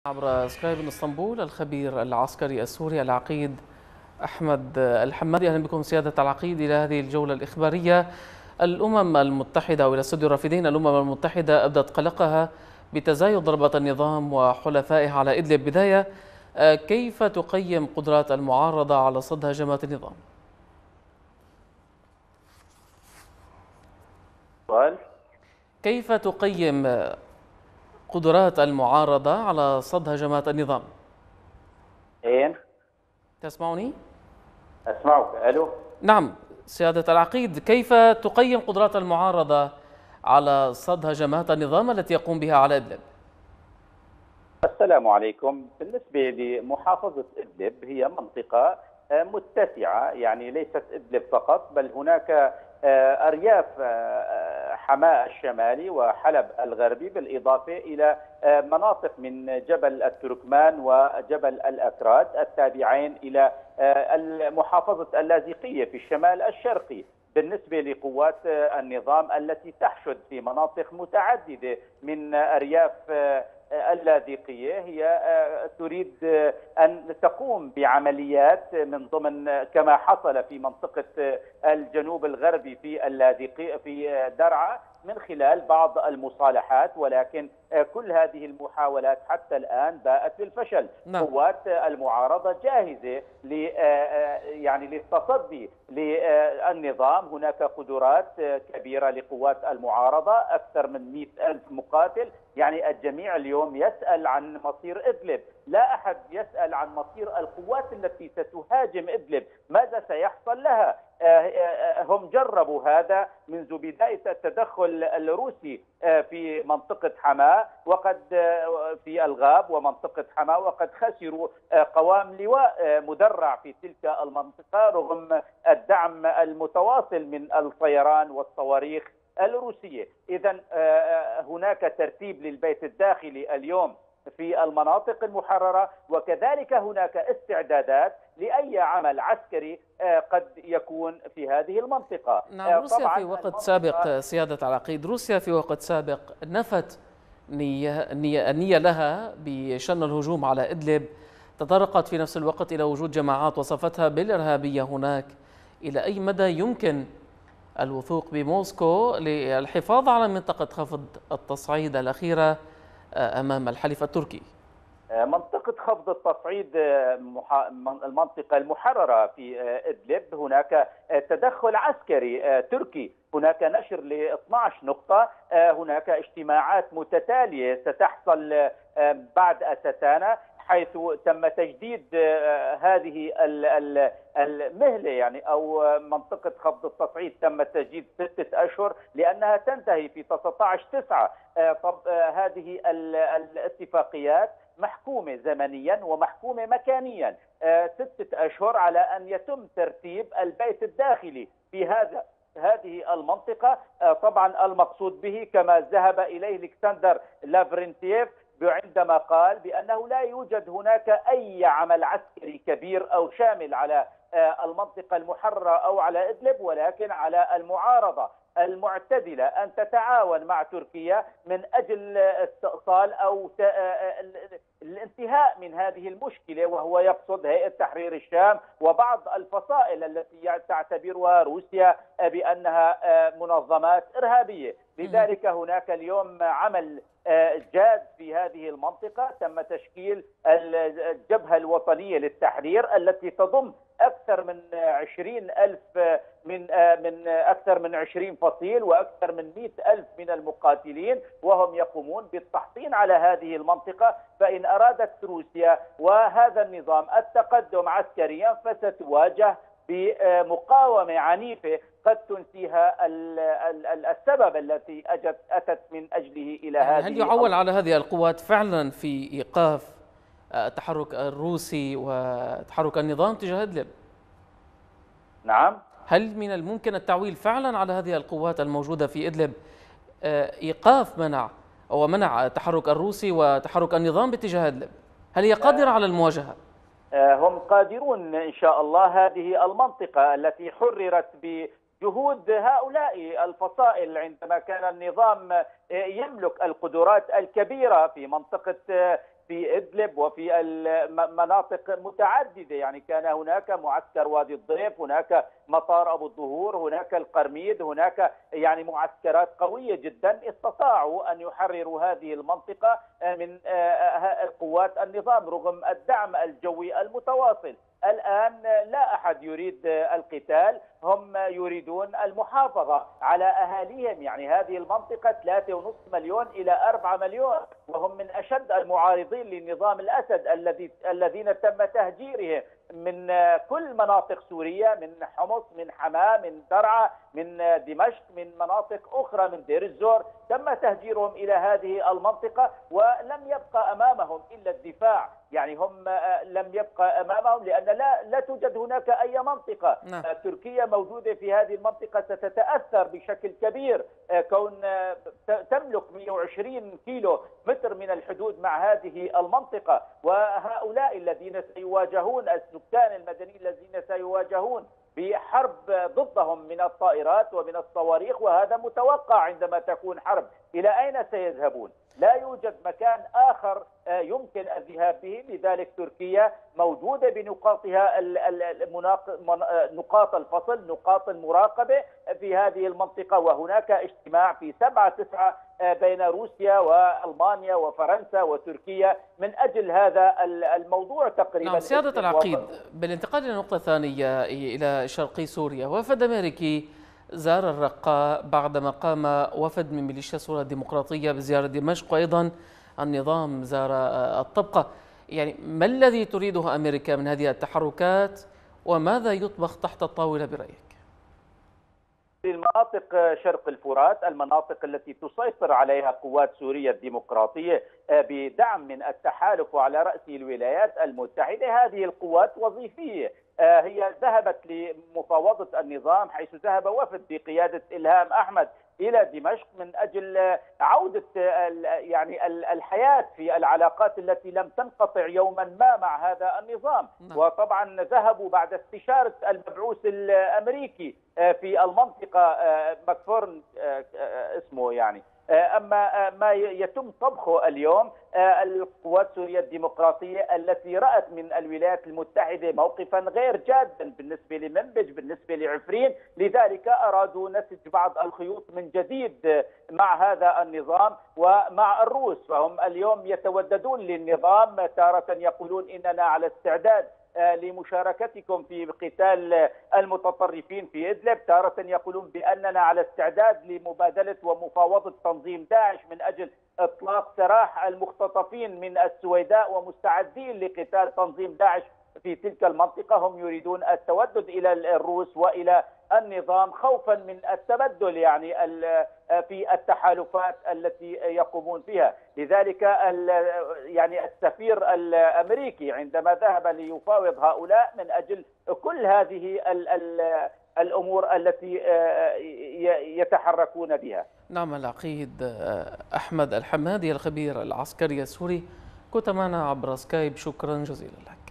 عبر سكايب من اسطنبول الخبير العسكري السوري العقيد أحمد الحمادي. أهلا بكم سيادة العقيد إلى هذه الجولة الإخبارية. الأمم المتحدة وإلى استوديو الرافدين. الأمم المتحدة أبدت قلقها بتزايد ضربات النظام وحلفائه على إدلب. بداية، كيف تقيم قدرات المعارضة على صد هجمات النظام؟ كيف تقيم قدرات المعارضة على صد هجمات النظام؟ تسمعني؟ أسمعك. ألو. نعم سيادة العقيد، كيف تقيم قدرات المعارضة على صد هجمات النظام التي يقوم بها على إدلب؟ السلام عليكم. بالنسبة لمحافظة إدلب هي منطقة متسعة، يعني ليست إدلب فقط، بل هناك أرياف حماة الشمالي وحلب الغربي، بالإضافة إلى مناطق من جبل التركمان وجبل الأكراد التابعين إلى محافظة اللاذقية في الشمال الشرقي. بالنسبة لقوات النظام التي تحشد في مناطق متعددة من أرياف اللاذقية، هي تريد أن تقوم بعمليات من ضمن كما حصل في منطقة الجنوب الغربي في اللاذقية في درعا من خلال بعض المصالحات، ولكن كل هذه المحاولات حتى الآن باءت بالفشل. نعم. قوات المعارضة جاهزة يعني للتصدي للنظام. هناك قدرات كبيرة لقوات المعارضة، أكثر من 100 ألف مقاتل. يعني الجميع اليوم يسأل عن مصير إدلب، لا أحد يسأل عن مصير القوات التي ستهاجم إدلب، ماذا سيحصل لها. هم جربوا هذا منذ بداية التدخل الروسي في منطقة حماة وقد في الغاب ومنطقة حماة، وقد خسروا قوام لواء مدرع في تلك المنطقة رغم الدعم المتواصل من الطيران والصواريخ الروسية. إذن هناك ترتيب للبيت الداخلي اليوم في المناطق المحررة، وكذلك هناك استعدادات لأي عمل عسكري قد يكون في هذه المنطقة. نعم، روسيا في وقت سابق سيادة العقيد، روسيا في وقت سابق نفت النية لها بشن الهجوم على إدلب، تطرقت في نفس الوقت إلى وجود جماعات وصفتها بالإرهابية هناك. إلى أي مدى يمكن الوثوق بموسكو للحفاظ على منطقة خفض التصعيد الأخيرة أمام الحليف التركي؟ منطقة خفض التصعيد، المنطقة المحررة في إدلب، هناك تدخل عسكري تركي، هناك نشر ل 12 نقطة، هناك اجتماعات متتالية ستحصل بعد أستانا، حيث تم تجديد هذه المهلة، يعني أو منطقة خفض التصعيد تم تجديد 6 أشهر لأنها تنتهي في 19/9. طب هذه الاتفاقيات محكومة زمنيا ومحكومة مكانيا. 6 أشهر على أن يتم ترتيب البيت الداخلي في هذه المنطقة. طبعا المقصود به كما ذهب إليه الكسندر لافرنتييف عندما قال بأنه لا يوجد هناك أي عمل عسكري كبير أو شامل على المنطقة المحررة أو على إدلب، ولكن على المعارضة المعتدلة أن تتعاون مع تركيا من أجل استئصال أو الانتهاء من هذه المشكلة، وهو يقصد هيئة تحرير الشام وبعض الفصائل التي تعتبرها روسيا بأنها منظمات إرهابية. لذلك هناك اليوم عمل جاد في هذه المنطقة. تم تشكيل الجبهة الوطنية للتحرير التي تضم أكثر من 20 ألف من أكثر من 20 فصيل وأكثر من 100 ألف من المقاتلين، وهم يقومون بالتحصين على هذه المنطقة. فإن أرادت روسيا وهذا النظام التقدم عسكريا فستواجه بمقاومة عنيفة قد تنسيها السبب التي أتت من أجله إلى هذه. هل يعول على هذه القوات فعلا في إيقاف التحرك الروسي وتحرك النظام تجاه إدلب؟ نعم. هل من الممكن التعويل فعلا على هذه القوات الموجودة في إدلب إيقاف منع التحرك الروسي وتحرك النظام باتجاه إدلب؟ هل هي قادرة على المواجهة؟ هم قادرون إن شاء الله. هذه المنطقة التي حررت جهود هؤلاء الفصائل عندما كان النظام يملك القدرات الكبيرة في منطقة في إدلب وفي مناطق متعددة. يعني كان هناك معسكر وادي الضيف، هناك مطار أبو الظهور، هناك القرميد، هناك يعني معسكرات قوية جدا استطاعوا أن يحرروا هذه المنطقة من قوات النظام رغم الدعم الجوي المتواصل. الآن لا أحد يريد القتال، هم يريدون المحافظة على أهاليهم. يعني هذه المنطقة 3.5 مليون إلى 4 مليون، وهم من أشد المعارضين لنظام الأسد الذين تم تهجيرهم من كل مناطق سوريا، من حمص، من حماة، من درعا، من دمشق، من مناطق أخرى، من دير الزور، تم تهجيرهم إلى هذه المنطقة ولم يبقى أمامهم إلا الدفاع. يعني هم لم يبقى أمامهم لأن لا توجد هناك أي منطقة. تركيا موجودة في هذه المنطقة ستتأثر بشكل كبير، كون تملك 120 كيلو متر من الحدود مع هذه المنطقة، وهؤلاء الذين سيواجهون السكان المدنيين الذين سيواجهون بحرب ضدهم من الطائرات ومن الصواريخ، وهذا متوقع عندما تكون حرب. إلى أين سيذهبون؟ لا يوجد مكان آخر يمكن الذهاب به، لذلك تركيا موجودة بنقاطها نقاط الفصل، نقاط المراقبة في هذه المنطقة. وهناك اجتماع في 7/9 بين روسيا وألمانيا وفرنسا وتركيا من أجل هذا الموضوع تقريبا. نعم سيادة العقيد، بالانتقال إلى نقطة ثانية إلى شرقي سوريا، وفد أمريكي زار الرقة بعدما قام وفد من ميليشيا سوريا الديمقراطية بزيارة دمشق، وأيضا النظام زار الطبقة. يعني ما الذي تريده أمريكا من هذه التحركات وماذا يطبخ تحت الطاولة برأيك؟ في المناطق شرق الفرات، المناطق التي تسيطر عليها قوات سوريا الديمقراطية بدعم من التحالف وعلى رأسه الولايات المتحدة، هذه القوات وظيفية. هي ذهبت لمفاوضة النظام، حيث ذهب وفد بقيادة إلهام أحمد إلى دمشق من أجل عودة يعني الحياة في العلاقات التي لم تنقطع يوما ما مع هذا النظام. وطبعا ذهبوا بعد استشارة المبعوث الأمريكي في المنطقة ماكفورن اسمه يعني. أما ما يتم طبخه اليوم، القوات سوريا الديمقراطية التي رأت من الولايات المتحدة موقفا غير جادا بالنسبة لمنبج، بالنسبة لعفرين، لذلك أرادوا نسج بعض الخيوط من جديد مع هذا النظام ومع الروس. فهم اليوم يتوددون للنظام، تارة يقولون إننا على استعداد لمشاركتكم في قتال المتطرفين في إدلب، تارة يقولون بأننا على استعداد لمبادلة ومفاوضة تنظيم داعش من أجل إطلاق سراح المختطفين من السويداء ومستعدين لقتال تنظيم داعش في تلك المنطقة. هم يريدون التودد إلى الروس وإلى النظام خوفا من التبدل يعني في التحالفات التي يقومون فيها. لذلك يعني السفير الأمريكي عندما ذهب ليفاوض هؤلاء من أجل كل هذه الأمور التي يتحركون بها. نعم العقيد أحمد الحمادي الخبير العسكري السوري كنت معنا عبر سكايب، شكرا جزيلا لك.